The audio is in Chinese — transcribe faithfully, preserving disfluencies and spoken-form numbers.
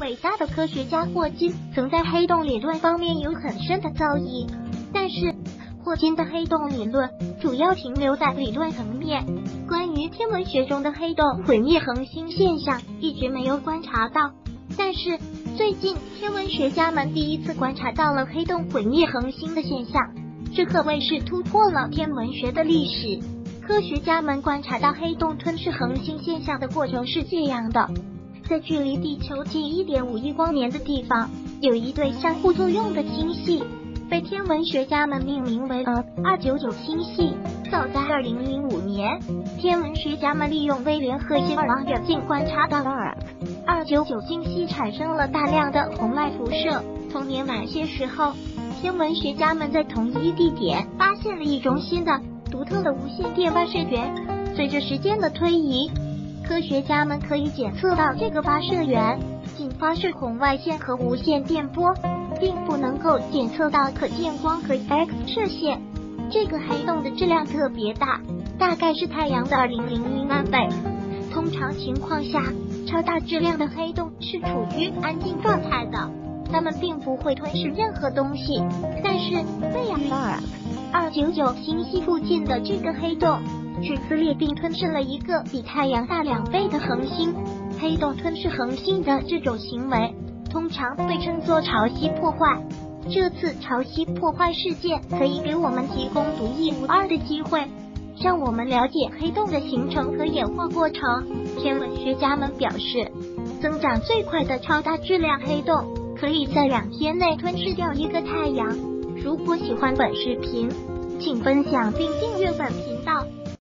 伟大的科学家霍金曾在黑洞理论方面有很深的造诣，但是霍金的黑洞理论主要停留在理论层面，关于天文学中的黑洞毁灭恒星现象一直没有观察到。但是最近天文学家们第一次观察到了黑洞毁灭恒星的现象，这可谓是突破了天文学的历史。科学家们观察到黑洞吞噬恒星现象的过程是这样的：在距离地球近 一点五亿光年的地方，有一对相互作用的星系，被天文学家们命名为呃二九九星系。早在二零零五年，天文学家们利用威廉赫歇尔望远镜观察到了二九九星系产生了大量的红外辐射。同年晚些时候，天文学家们在同一地点发现了一种新的独特的无线电发射源。随着时间的推移，科学家们可以检测到这个发射源仅发射红外线和无线电波，并不能够检测到可见光和 X 射线。这个黑洞的质量特别大，大概是太阳的二零零零万倍。通常情况下，超大质量的黑洞是处于安静状态的，它们并不会吞噬任何东西。但是贝尔二九九星系附近的这个黑洞却撕裂并吞噬了一个比太阳大两倍的恒星。黑洞吞噬恒星的这种行为通常被称作潮汐破坏。这次潮汐破坏事件可以给我们提供独一无二的机会，让我们了解黑洞的形成和演化过程。天文学家们表示，增长最快的超大质量黑洞可以在两天内吞噬掉一个太阳。如果喜欢本视频，请分享并订阅本频道。